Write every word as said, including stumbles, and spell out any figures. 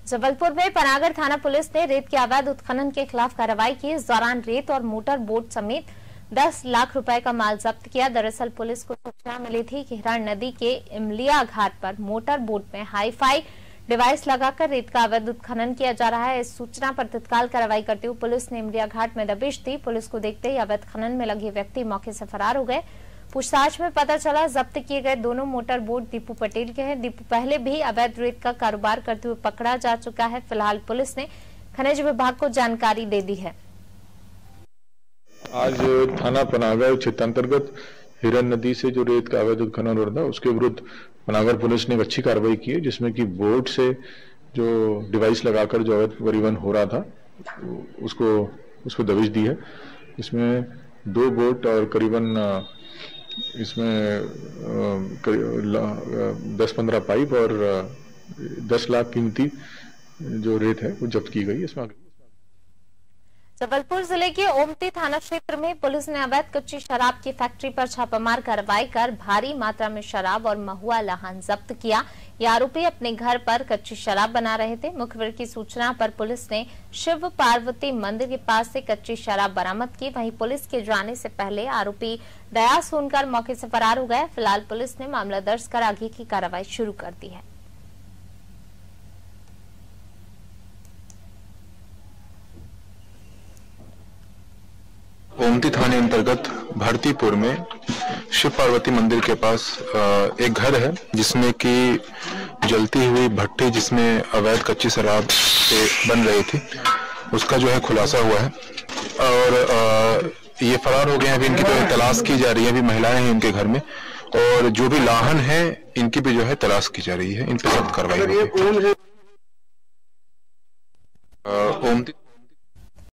जबलपुर में पनागर थाना पुलिस ने रेत के अवैध उत्खनन के खिलाफ कार्रवाई की। इस दौरान रेत और मोटर बोट समेत दस लाख रुपए का माल जब्त किया। दरअसल पुलिस को सूचना मिली थी कि हिरण नदी के इमलिया घाट पर मोटर बोट में हाईफाई डिवाइस लगाकर रेत का अवैध उत्खनन किया जा रहा है। इस सूचना पर तत्काल कार्रवाई करते हुए पुलिस ने इमलिया घाट में दबिश दी। पुलिस को देखते ही अवैध खनन में लगे व्यक्ति मौके से फरार हो गए। पूछताछ में पता चला जब्त किए गए दोनों मोटर बोट दीपू पटेल के हैं। दीपू पहले भी अवैध रेत का कारोबार करते हुए पकड़ा जा चुका है। फिलहाल पुलिस ने खनिज विभाग को जानकारी दे दी है। आज थाना पनागर क्षेत्र अंतर्गत हिरण नदी से जो रेत का अवैध उत्खनन हो रहा था उसके विरुद्ध पनागर पुलिस ने एक अच्छी कार्रवाई की है, जिसमें कि बोट से जो डिवाइस लगाकर जो अवैध परिवहन हो रहा था उसको उसको दबिश दी है। इसमें दो बोट और करीबन इसमें दस पंद्रह पाइप और दस लाख कीमती जो रेत है वो जब्त की गई। इसमें जबलपुर जिले के ओमती थाना क्षेत्र में पुलिस ने अवैध कच्ची शराब की फैक्ट्री पर छापामार कार्रवाई कर भारी मात्रा में शराब और महुआ लहान जब्त किया। ये आरोपी अपने घर पर कच्ची शराब बना रहे थे। मुखबिर की सूचना पर पुलिस ने शिव पार्वती मंदिर के पास से कच्ची शराब बरामद की। वहीं पुलिस के जाने से पहले आरोपी दया सुनकर मौके से फरार हो गए। फिलहाल पुलिस ने मामला दर्ज कर आगे की कार्रवाई शुरू कर दी है। ओमती थाने अंतर्गत भारतीपुर में शिव पार्वती मंदिर के पास एक घर है जिसमें कि जलती हुई भट्टी जिसमें अवैध कच्ची शराब बन रही थी, उसका जो है खुलासा हुआ है और ये फरार हो गए हैं। अभी इनकी जो है तलाश की जा रही है। अभी महिलाएं हैं इनके घर में और जो भी लाहन है इनकी भी जो है तलाश की जा रही है। इन पर सख्त कार्रवाई होगी। ओमती